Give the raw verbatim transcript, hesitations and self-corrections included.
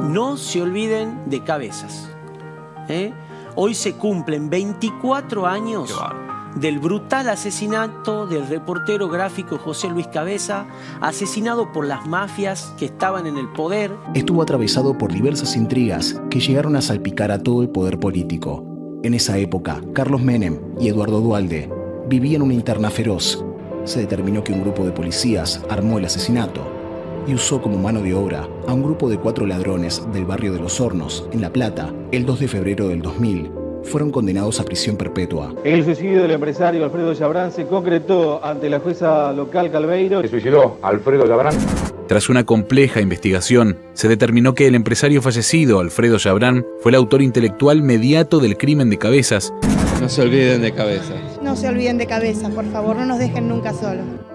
no se olviden de Cabezas. ¿eh? Hoy se cumplen veinticuatro años del brutal asesinato del reportero gráfico José Luis Cabeza, asesinado por las mafias que estaban en el poder. Estuvo atravesado por diversas intrigas que llegaron a salpicar a todo el poder político. En esa época, Carlos Menem y Eduardo Duhalde vivían una interna feroz. Se determinó que un grupo de policías armó el asesinato y usó como mano de obra a un grupo de cuatro ladrones del barrio de Los Hornos, en La Plata, el dos de febrero del dos mil. Fueron condenados a prisión perpetua. El suicidio del empresario Alfredo Yabrán se concretó ante la jueza local Calveiro. Se suicidó Alfredo Yabrán. Tras una compleja investigación, se determinó que el empresario fallecido, Alfredo Yabrán, fue el autor intelectual mediato del crimen de Cabezas. No se olviden de Cabezas. No se olviden de Cabezas, por favor, no nos dejen nunca solos.